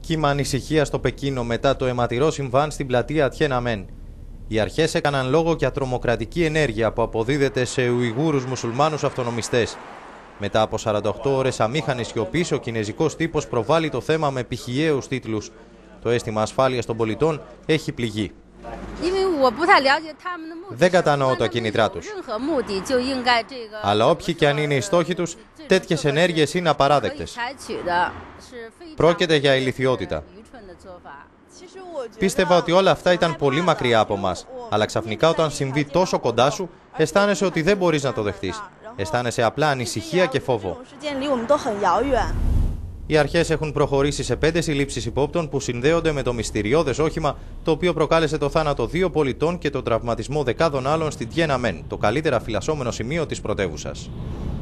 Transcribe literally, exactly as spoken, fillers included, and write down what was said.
Κύμα ανησυχία στο Πεκίνο μετά το αιματηρό συμβάν στην πλατεία Τιέναμεν. Οι αρχές έκαναν λόγο για τρομοκρατική ενέργεια που αποδίδεται σε Ουιγούρους μουσουλμάνους αυτονομιστές. Μετά από σαράντα οκτώ ώρες αμήχανης σιωπής, ο κινεζικός τύπος προβάλλει το θέμα με πηχιαίους τίτλους. Το αίσθημα ασφάλειας των πολιτών έχει πληγεί. Δεν κατανοώ τα κίνητρά τους. Αλλά όποιοι και αν είναι οι στόχοι τους, τέτοιες ενέργειες είναι απαράδεκτες. Πρόκειται για ηλιθιότητα. Πίστευα ότι όλα αυτά ήταν πολύ μακριά από μας, αλλά ξαφνικά όταν συμβεί τόσο κοντά σου, αισθάνεσαι ότι δεν μπορείς να το δεχτείς. Αισθάνεσαι απλά ανησυχία και φόβο. Οι αρχές έχουν προχωρήσει σε πέντε συλλήψεις υπόπτων που συνδέονται με το μυστηριώδες όχημα, το οποίο προκάλεσε το θάνατο δύο πολιτών και τον τραυματισμό δεκάδων άλλων στη Τιέναμεν, το καλύτερα φυλασσόμενο σημείο της πρωτεύουσας.